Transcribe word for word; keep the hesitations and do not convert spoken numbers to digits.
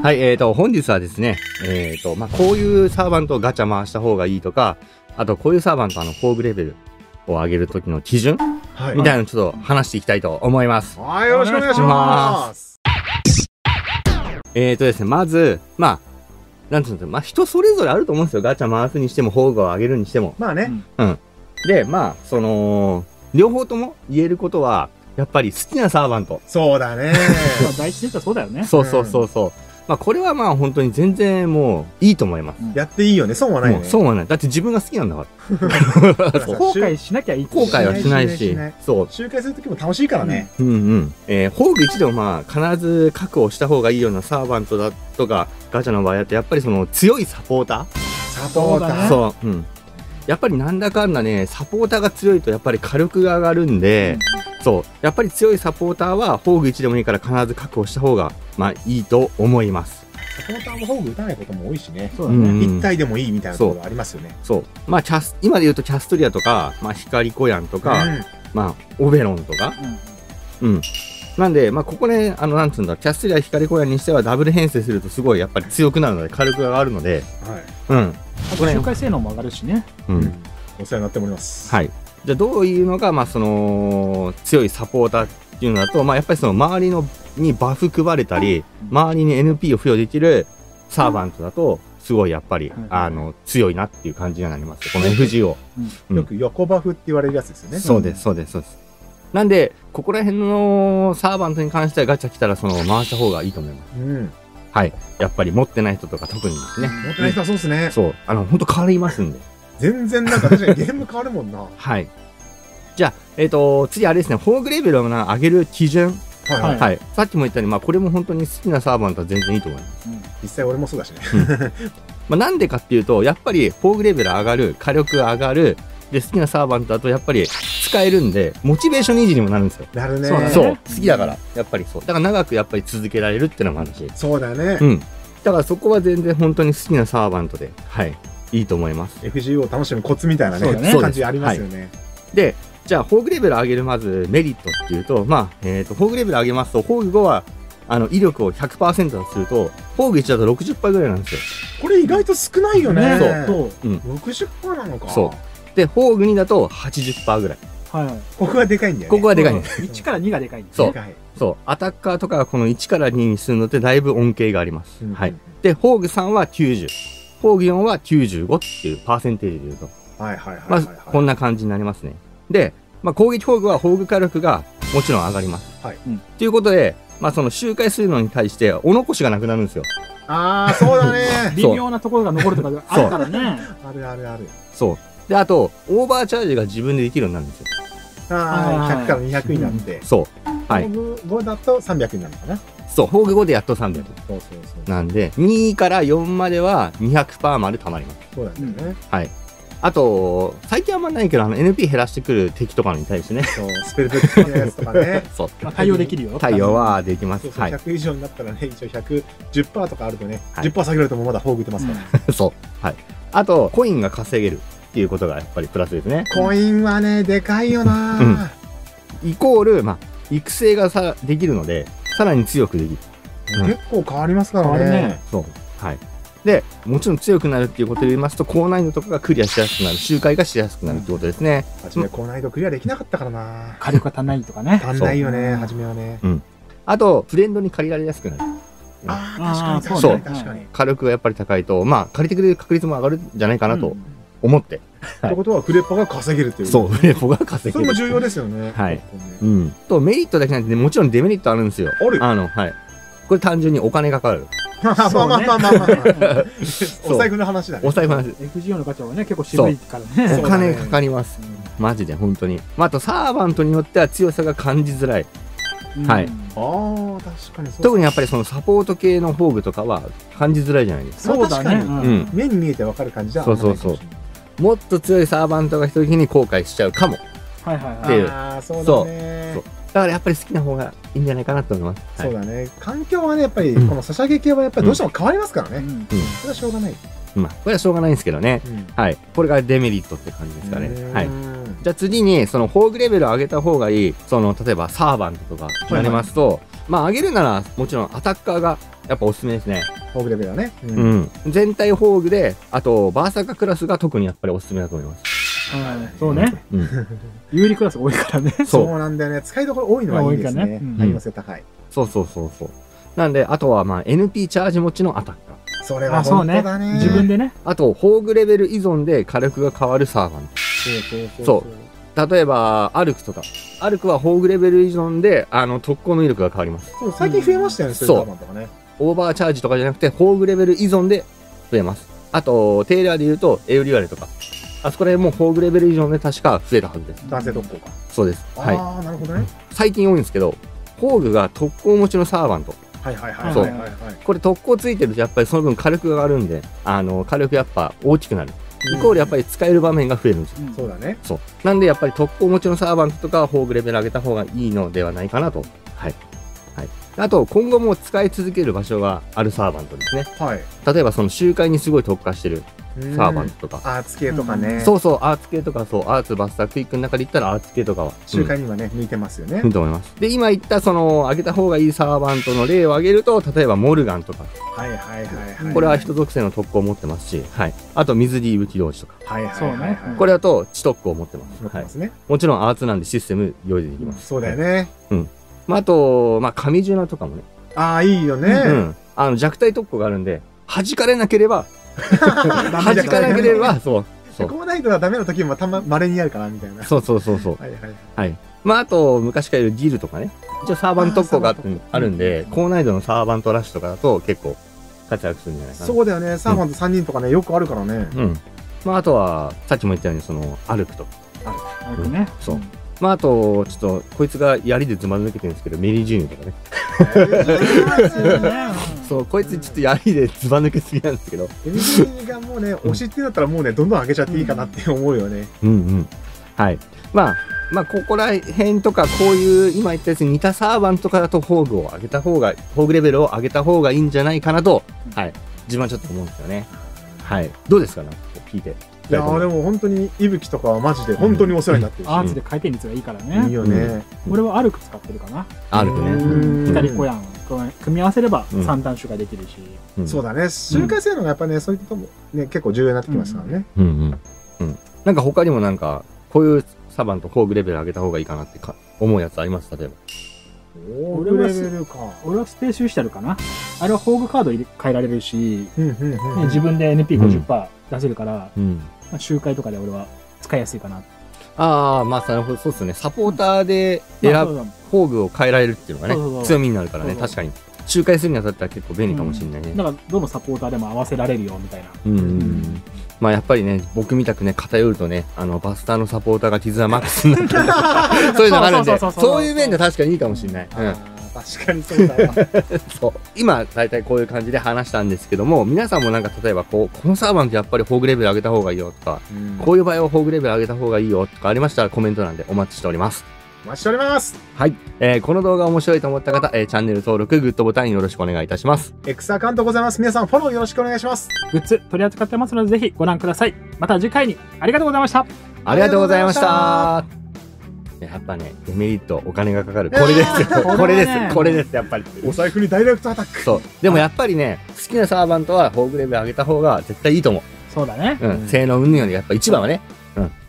はい、えーと、本日はですね、えーと、まあ、こういうサーバントをガチャ回した方がいいとか、あと、こういうサーバント、あの、フォーグレベルを上げるときの基準、はい、みたいなのをちょっと話していきたいと思います。 はい、よろしくお願いします。 えーとですね、まず、まあ、なんていうんですか、まあ、人それぞれあると思うんですよ。ガチャ回すにしても、フォーグを上げるにしても。 まあね。 うん。で、まあ、その、両方とも言えることは、やっぱり好きなサーバント。 そうだね。 第一セットはそうだよね。 そうそうそうそう。うん、まあこれはまあ本当に全然もういいと思います。 やっていいよね。損はないね。 損はない。だって自分が好きなんだから。 後悔しなきゃいい。 後悔はしないし。そう。 周回するときも楽しいからね。 うんうん。えー、フォーグ一でもまあ必ず確保した方がいいようなサーバントだとかガチャの場合だとやっぱりその強いサポーター。 サポーター。 そう。うん。やっぱりなんだかんだね、サポーターが強いとやっぱり火力が上がるんで、うん、そう。やっぱり強いサポーターは、フォーグいちでもいいから必ず確保した方が、まあいいと思います。 サポーターもフォーグ打たないことも多いしね。 そうだね。 一体でもいいみたいなところありますよね。 そう。そうまあキャス、今で言うとキャストリアとか、まあ光コヤンとか、うん、まあオベロンとか、うん。うんなんで、まあ、ここね、あの、なんつうんだ、キャストリア光コヤンにしてはダブル編成するとすごいやっぱり強くなるので、火力が上がるので、はい。うん。 あと、周回性能も上がるしね。 うん。 お世話になっております。 はい。じゃあ、どういうのが、まあ、その、強いサポーターっていうのだと、まあ、やっぱりその、周りのにバフ配れたり、周りに エヌピー を付与できるサーバントだと、すごいやっぱり、あの、強いなっていう感じになります。この エフジー を。 よく横バフって言われるやつですよね。 そうです、そうです、そうです。なんで、ここら辺のサーバントに関してはガチャ来たら、その、回した方がいいと思います。うん。はい。やっぱり持ってない人とか特にですね。 持ってない人はそうですね。 そう。あの、ほんと変わりますんで。 全然なんか確かにゲーム変わるもんな。 はい。じゃあ、えっと、次あれですね、フォーグレベルを上げる基準。はい。はい。さっきも言ったように、まあ、これも本当に好きなサーバントは全然いいと思います。 実際俺もそうだしね。 まあ、なんでかっていうと、やっぱり、フォーグレベル上がる、火力が上がる、で、好きなサーバントだとやっぱり使えるんで、モチベーション維持にもなるんですよ。 なるね。 そう、好きだから、やっぱりそう。だから長くやっぱり続けられるっていうのもあるし。 そうだね。 うん。だからそこは全然本当に好きなサーバントで、はい、いいと思います。 エフジーオー を楽しむコツみたいなね、そう感じありますよね。 で、じゃあ、フォーグレベル上げるまずメリットっていうと、まあ、えっと、フォーグレベル上げますと、フォーグごは、あの、威力を ひゃくパーセント とすると、フォーグいちだと ろくじゅっパーセント ぐらいなんですよ。 これ意外と少ないよね。 そう。 うん。ろくじゅっパーセント なのか。 そう。で、フォーグにだと はちじゅっパーセント ぐらい。 はい。 ここがでかいんだよね。 ここがでかいんです。 いちからにがでかいんですね。そう。そう。アタッカーとかはこのいちからににするのってだいぶ恩恵があります。うん、はい。で、フォーグさんはきゅうじゅう。フォーグよんはきゅうじゅうごっていうパーセンテージで言うと。 はいはいはい。 まず、こんな感じになりますね。で、まあ、攻撃フォーグはフォーグ火力がもちろん上がります。はい。うん、ということで、まあ、その周回するのに対して、お残しがなくなるんですよ。 ああ、そうだね。 微妙なところが残るとかあるからね。 あるあるある。 そう。で、あと、オーバーチャージが自分でできるようになるんですよ。 ああ、ひゃくからにひゃくになって。 そう。はい。 フォーグごだとさんびゃくになるのかな。 そう、フォーグごでやっとさんびゃく。 そうそうそう。 なんで、にからよんまでは にひゃくパーセント まで溜まります。 そうなんだよね。 はい。あと、最近あんまないけど、あの、エヌピー 減らしてくる敵とかに対してね。 そう、スペルブックのやつとかね。 そう。 対応できるよ。 対応はできます。 はい。ひゃく以上になったらね、一応ひゃくじゅっパーセントとかあるとね、じゅっパーセント下げられてもまだフォーグ打てますから。 そう。はい。あと、コインが稼げるっていうことがやっぱりプラスですね。 コインはね、でかいよな。 イコール、まあ、育成がさ、できるので、さらに強くできる。 結構変わりますからね。 そう。はい。で、もちろん強くなるっていうことで言いますと、高難易度とかがクリアしやすくなる、周回がしやすくなるってことですね。 はじめ高難易度クリアできなかったからな。 火力が足んないとかね。 足んないよね、はじめはね。 うん。あと、フレンドに借りられやすくなる。 ああ、確かに、 そう。 確かに。 火力がやっぱり高いと、まあ、借りてくれる確率も上がるんじゃないかなと思って。 ってことは、フレポが稼げるっていう。 そう、フレポが稼げる。 それも重要ですよね。 はい。うん。と、メリットだけなんて、もちろんデメリットあるんですよ。 あるあの、はい。これ単純にお金がかかる。 まあまあまあまあまあまあ。お財布の話だね。 お財布の話。 エフジーオー のガチャはね、結構渋いからね。 お金かかります。マジで、本当に。まあ、あと、サーバントによっては強さが感じづらい。はい。 ああ、確かにそう。 特にやっぱりそのサポート系のフォーグとかは感じづらいじゃないですか。 そうだね。うん。目に見えてわかる感じだ。 そうそうそう。もっと強いサーバントが一時に後悔しちゃうかも。 はいはいはい。 ああ、そうだね。 だからやっぱり好きな方がいいんじゃないかなと思います。 そうだね。環境はね、やっぱり、このソシャゲ系はやっぱりどうしても変わりますからね。うん。それはしょうがない。 まあ、これはしょうがないんですけどね。はい。これがデメリットって感じですかね。はい。じゃあ次に、その、フォーグレベルを上げた方がいい、その、例えばサーバントとかになりますと、まあ、上げるなら、もちろんアタッカーがやっぱおすすめですね。 ホーグレベルはね。 うん。全体ホーグで、あと、バーサーカークラスが特にやっぱりおすすめだと思います。 そうね。有利クラスが多いからね。 そうなんだよね。使いどころ多いのはいいですね。汎用性高い。 そうそうそうそう。なんで、あとは、まあ、エヌピー チャージ持ちのアタッカー。 それは本当だね。 自分でね。 あと、ホーグレベル依存で火力が変わるサーバント。 そうそうそう。 そう。例えば、アルクとか。アルクはホーグレベル依存で、あの、特攻の威力が変わります。 そう、最近増えましたよね、そういうサーバントがね。 オーバーチャージとかじゃなくて、ホーグレベル依存で増えます。あと、テイラーで言うと、エウリワレとか。あそこら辺もホーグレベル依存で確か増えたはずです。 男性特攻か。 そうです。はい。 ああ、なるほどね。 最近多いんですけど、ホーグが特攻持ちのサーバント。 はいはいはい。 そう。これ特攻ついてると、やっぱりその分火力が上がるんで、あの、火力やっぱ大きくなる。イコールやっぱり使える場面が増えるんですよ。 そうだね。 そう。なんでやっぱり特攻持ちのサーバントとかホーグレベル上げた方がいいのではないかなと。はい。はい。あと、今後も使い続ける場所があるサーバントですね。 はい。 例えばその周回にすごい特化してるサーバントとか。 アーツ系とかね。 そうそう、アーツ系とか、そう、アーツバスタークイックの中で言ったらアーツ系とかは。 周回にはね、向いてますよね。 いいと思います。で、今言ったその、上げた方がいいサーバントの例を挙げると、例えばモルガンとか。 はいはいはいはい。 これは人属性の特攻を持ってますし、はい。あと、水 D 武器同士とか。 はいはいはい。 これだと、地特攻を持ってます。 持ってますね。 もちろんアーツなんでシステム用意できます。 そうだよね。 うん。まあ、あと、まあ、神ジュナとかもね。 ああ、いいよね。うん。 あの、弱体特攻があるんで、弾かれなければ、弾かなければ、そう。 そこもないとはダメな時もたま、稀にあるかな、みたいな。 そうそうそうそう。 はいはい。 はい。まあ、あと、昔からいるギルとかね。一応サーバント特攻があるんで、高難易度のサーバントラッシュとかだと結構活躍するんじゃないかな。 そうだよね。サーバントさんにんとかね、よくあるからね。 うん。まあ、あとは、さっきも言ったように、その、アルクとか。 アルクね。 そう。まあ、あと、ちょっと、こいつが槍でつまずけてるんですけど、メリージュニとかね。そう、こいつちょっと槍でつま抜けすぎなんですけど。 メリージュニがもうね、押しってなったらもうね、どんどん上げちゃっていいかなって思うよね。 うんうん。はい。まあ、まあ、ここら辺とか、こういう、今言ったやつに似たサーバンとかだと、ホーグを上げた方が、ホーグレベルを上げた方がいいんじゃないかなと、はい。自分はちょっと思うんですよね。はい。どうですかね聞いて。 いやーでも本当に息吹とかはマジで本当にお世話になってるし、 アーツで回転率がいいからね。 いいよね。 俺はアルク使ってるかな。 アルクね。 光小やん組み合わせれば三段周回できるし。 そうだね。周回性能がやっぱね、そういうこともね結構重要になってきますからね。 うんうんうん。なんか他にもなんかこういうサバンとホーグレベル上げた方がいいかなってか思うやつあります？例えば。 ホーグレベルか。 俺はスペースシャルかな。あれはホーグカード変えられるし、自分で エヌピーごじゅっパーセント 出せるから。まあ、周回とかで俺は使いやすいかな。 ああ、まあ、なるほど、そうですね。サポーターで選ぶ、工具を変えられるっていうのがね、強みになるからね、確かに。周回するにあたっては結構便利かもしれないね。 だから、どのサポーターでも合わせられるよ、みたいな。 うん。まあ、やっぱりね、僕みたくね、偏るとね、あの、バスターのサポーターが絆マックスになってるそういうのがあるんで、そういう面で確かにいいかもしれない。うん。 確かにそうだわそう今大体こういう感じで話したんですけども、皆さんもなんか例えばこうこのサーバーってやっぱりホーグレベル上げた方がいいよとか、うん、こういう場合はホーグレベル上げた方がいいよとかありましたらコメント欄でお待ちしております。 お待ちしております。 はい、えー、この動画面白いと思った方、えー、チャンネル登録グッドボタンよろしくお願いいたします。 X アカウントございます。皆さんフォローよろしくお願いします。 グッズ取り扱ってますのでぜひご覧ください。また次回にありがとうございました。 ありがとうございました。やっぱね、デメリット、お金がかかる。これですよ。これです。これです、やっぱり。 お財布にダイレクトアタック。 そう。でもやっぱりね、好きなサーバントはホーグレベル上げた方が絶対いいと思う。 そうだね。 うん。性能云々よりやっぱ一番はね。うん。